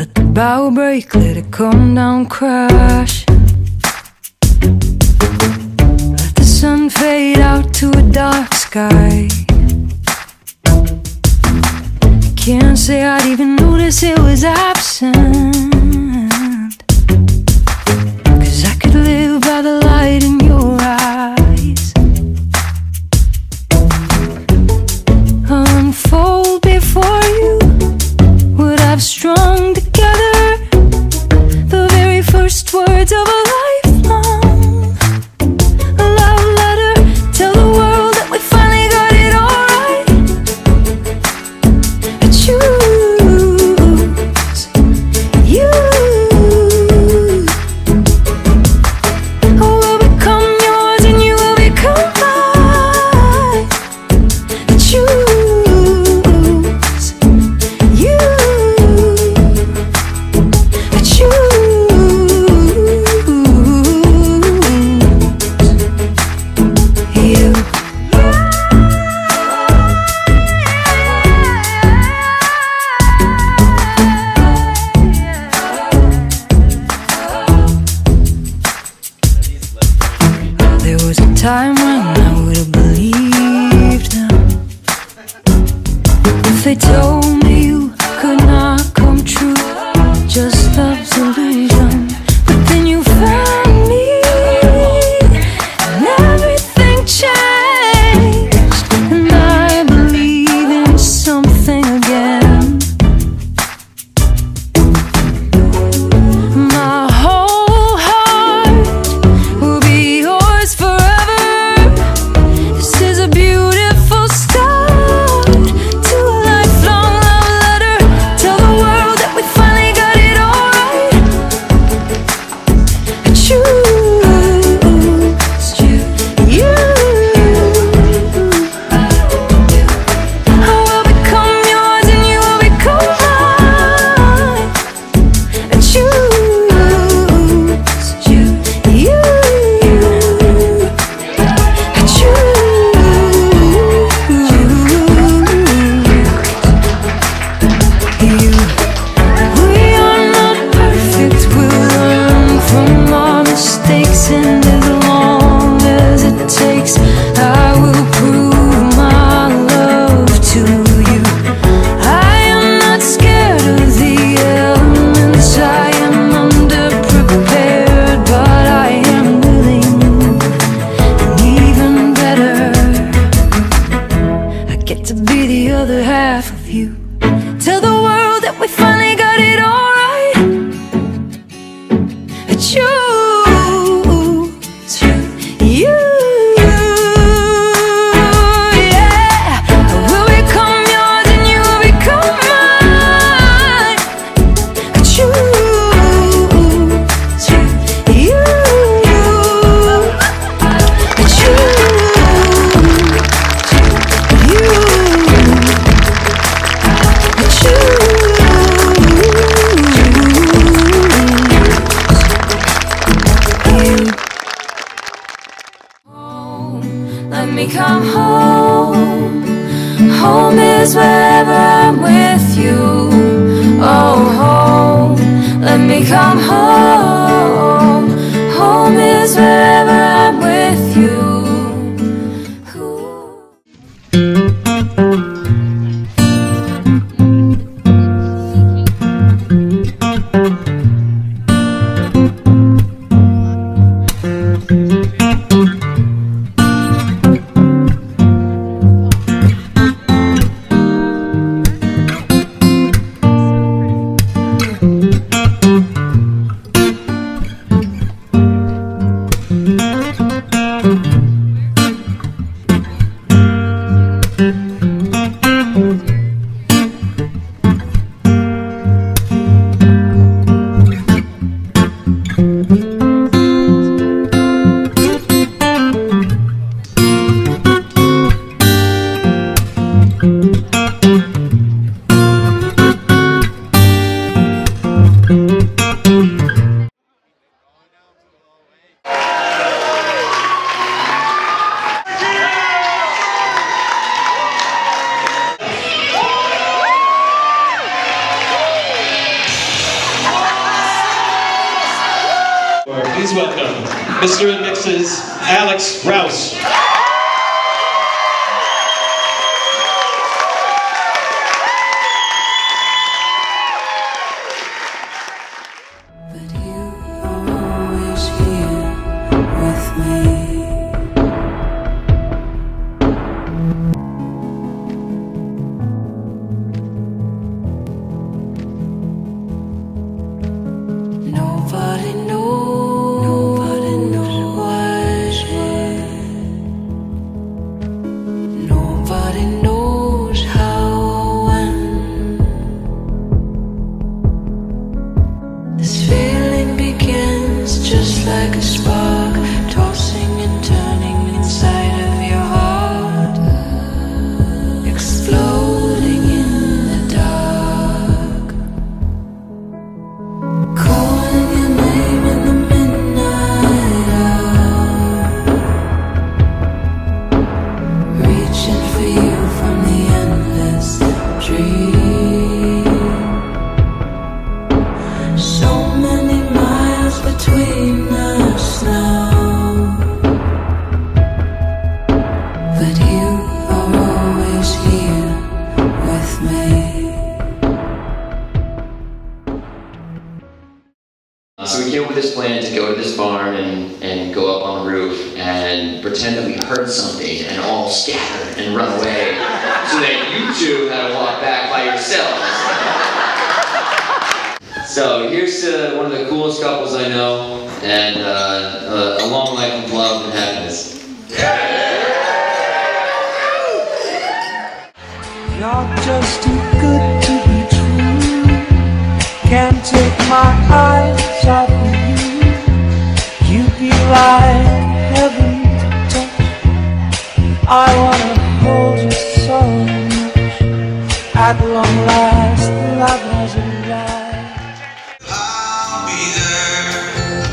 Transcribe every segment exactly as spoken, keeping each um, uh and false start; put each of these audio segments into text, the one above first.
Let the bow break, let it come down, crash. Let the sun fade out to a dark sky. Can't say I'd even notice it was absent, 'cause I could live by the light in your eyes. Unfold before you what I've strung together, the very first words of a lifelong, a love letter. Tell the world that we finally got it all right. I choose you. I will become yours and you will become mine. I choose you. I There was a time when I would have believed them if they told me you could not come true, just love's illusion. But then you found me and everything changed, and I believe in something again. My whole heart will be yours forever. This is a beautiful start to a lifelong love letter. Tell the world that we finally got it all right. I choose you. I will become yours and you will become mine. I choose you. I choose you. We are not perfect, we'll learn from our mistakes, and as long as it takes, I will prove my love to you. I am not scared of the elements, I am underprepared, but I am willing, and even better, I get to be the other half of you. Tell the world that we finally got it all right. I choose you. Yeah, I will become yours and you will become mine. I choose you. I choose you. I Home, let me come home. Home is wherever I'm with you. Oh, home, let me come home. Home is wherever I'm with you. Ooh. Please welcome Mister and Missus Alex Rouse. Nobody knows, nobody knows why. Nobody knows how or when. This feeling begins just like a spark, tossing and turning inside of your heart, exploding in the dark. Calling your name in the midnight hour, reaching for you from the endless dream. So many miles between us now, but you are always here with me. So we came up with this plan to go to this barn and, and go up on the roof and pretend that we heard something and all scatter and run away so that you two had to walk back by yourselves. So here's to one of the coolest couples I know, and uh, a, a long life of love and happiness. You're just too good to be true. Can't take my eyes off of you. You be like heaven to touch. I wanna hold you so much. At long last, love has arrived. I'll be there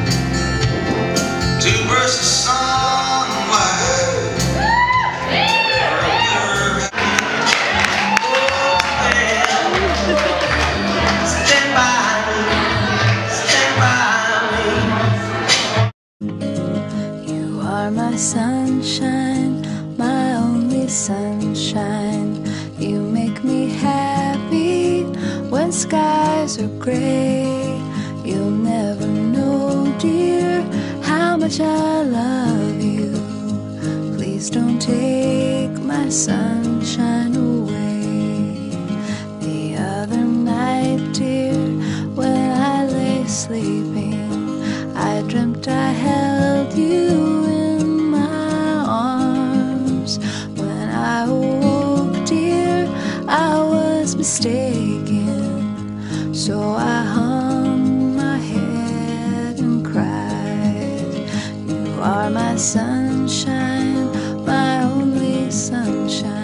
to burst the sun wide. Stand by me, stand by me. You are my sunshine, my only sunshine. You make me happy when skies are gray. You'll never know, dear, how much I love you. Please don't take my sunshine away. The other night, dear, when I lay sleeping, I dreamt I held you in my arms. When I awoke, dear, I was mistaken. So I hung my head and cried. You are my sunshine, my only sunshine.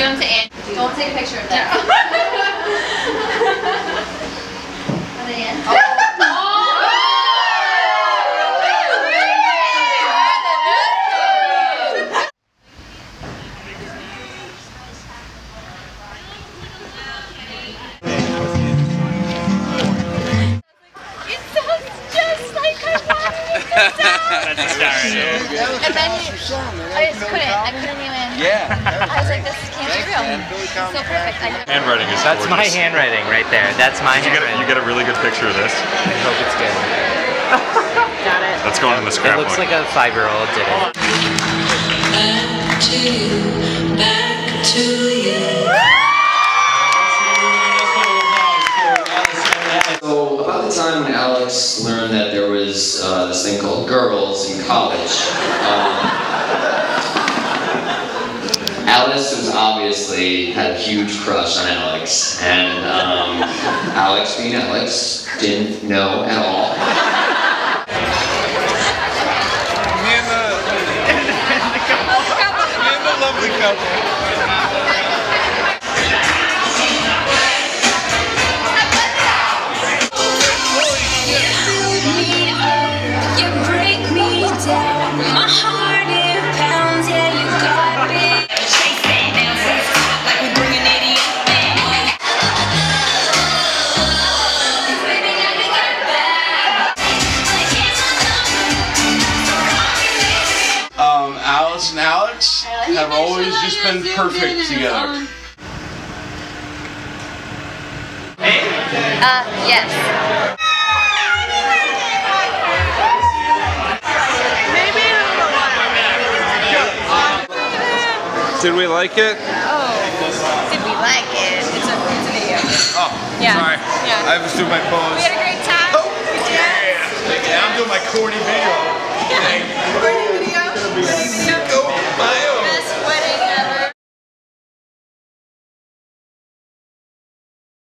them to Anne. Don't take a picture of that. Are they in? Oh. It sounds just like my mommy. That's a star. And then he, I just couldn't. I couldn't even. Yeah. I was like, this can't be real. It's so perfect. I know. Handwriting is That's my gorgeous. handwriting right there. That's my You get, a, handwriting. you get a really good picture of this. I hope it's good. Got it. That's going in the It scrapbook. looks like a five-year-old did it. Back to you, back to you. So about the time when Alex learned that there was uh, this thing called girls in college, um, Alice was obviously had a huge crush on Alex, and um, Alex, being Alex, didn't know at all. Me and the, me and the lovely couple. You break me down, my heart it pounds, yeah you got me. Chase that down, like we're bringing it in. Um, Alice and Alex have always just been perfect together. Uh, yes. Did we like it? Oh, did we like it? It's a, it's a video. Oh, Yeah. sorry. Yeah. I was doing my pose. We had a great time. Oh, yeah. Yeah, I'm doing my corny video. Corny video. Corny video.